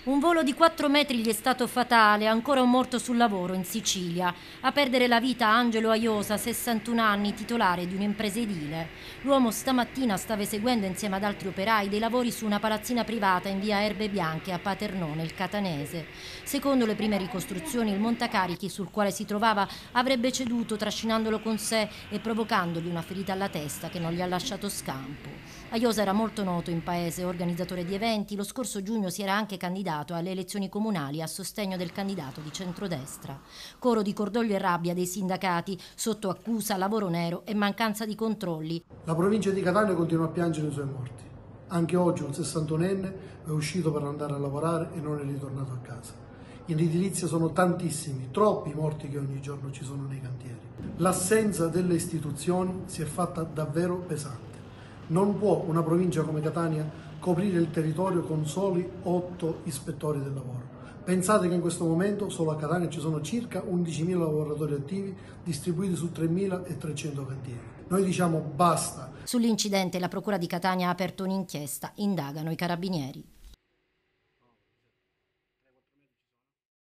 Un volo di 4 metri gli è stato fatale, ancora un morto sul lavoro in Sicilia. A perdere la vita Angelo Aiosa, 61 anni, titolare di un'impresa edile. L'uomo stamattina stava eseguendo insieme ad altri operai dei lavori su una palazzina privata in via Erbe Bianche a Paternò, nel Catanese. Secondo le prime ricostruzioni, il montacarichi sul quale si trovava avrebbe ceduto trascinandolo con sé e provocandogli una ferita alla testa che non gli ha lasciato scampo. Aiosa era molto noto in paese, organizzatore di eventi. Lo scorso giugno si era anche candidato alle elezioni comunali a sostegno del candidato di centrodestra. Coro di cordoglio e rabbia dei sindacati, sotto accusa, lavoro nero e mancanza di controlli. La provincia di Catania continua a piangere i suoi morti. Anche oggi un 61enne è uscito per andare a lavorare e non è ritornato a casa. In edilizia sono tantissimi, troppi morti che ogni giorno ci sono nei cantieri. L'assenza delle istituzioni si è fatta davvero pesante. Non può una provincia come Catania coprire il territorio con soli 8 ispettori del lavoro. Pensate che in questo momento solo a Catania ci sono circa 11.000 lavoratori attivi distribuiti su 3.300 cantieri. Noi diciamo basta. Sull'incidente la Procura di Catania ha aperto un'inchiesta, indagano i carabinieri.